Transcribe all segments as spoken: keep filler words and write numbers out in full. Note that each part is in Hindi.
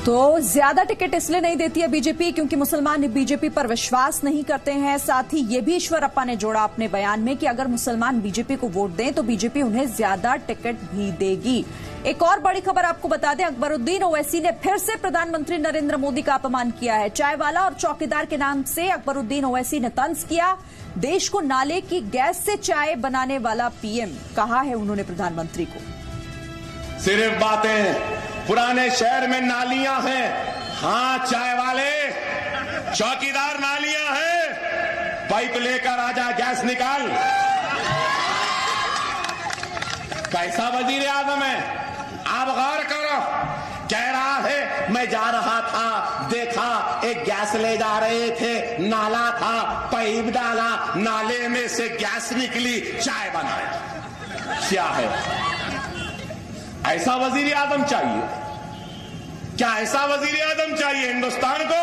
तो ज्यादा टिकट इसलिए नहीं देती है बीजेपी क्योंकि मुसलमान बीजेपी पर विश्वास नहीं करते हैं। साथ ही ये भी ईश्वरप्पा ने जोड़ा अपने बयान में कि अगर मुसलमान बीजेपी को वोट दें तो बीजेपी उन्हें ज्यादा टिकट भी देगी। एक और बड़ी खबर आपको बता दें, अकबरुद्दीन ओवैसी ने फिर से प्रधानमंत्री नरेंद्र मोदी का अपमान किया है। चायवाला और चौकीदार के नाम से अकबरुद्दीन ओवैसी ने तंज किया। देश को नाले की गैस से चाय बनाने वाला पीएम कहा है उन्होंने प्रधानमंत्री को। सिर्फ बातें, पुराने शहर में नालियां हैं, हाँ चाय वाले चौकीदार नालियां हैं, पाइप लेकर आजा गैस निकाल। कैसा वजीर आजम है, आप गौर करो। कह रहा है मैं जा रहा था, देखा एक गैस ले जा रहे थे, नाला था, पाइप डाला, नाले में से गैस निकली, चाय बनाया। क्या है, ऐसा वजीर आजम चाहिए क्या? ऐसा वजीर आजम चाहिए हिंदुस्तान को?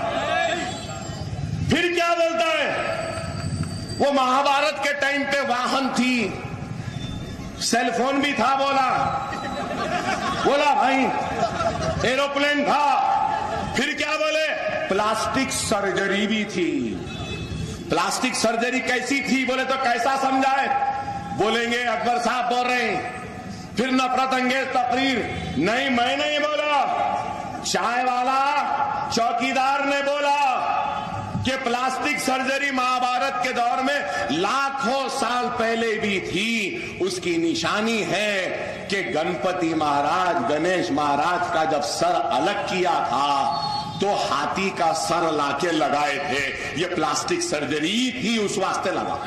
फिर क्या बोलता है, वो महाभारत के टाइम पे वाहन थी, सेलफोन भी था, बोला बोला भाई एरोप्लेन था। फिर क्या बोले, प्लास्टिक सर्जरी भी थी। प्लास्टिक सर्जरी कैसी थी बोले तो कैसा समझाए? बोलेंगे अकबर साहब बोल रहे हैं। फिर नफरत अंगेज तकरीर, नहीं मैं नहीं बोला, चाय वाला चौकीदार ने बोला कि प्लास्टिक सर्जरी महाभारत के दौर में लाखों साल पहले भी थी। उसकी निशानी है कि गणपति महाराज, गणेश महाराज का जब सर अलग किया था तो हाथी का सर लाके लगाए थे। ये प्लास्टिक सर्जरी थी, उस वास्ते लगा।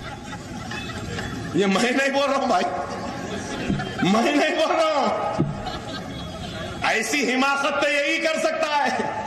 ये मैं नहीं बोल रहा हूं भाई, मैं नहीं बोल रहा हूं। ऐसी हिमाकत तो यही कर सकता है।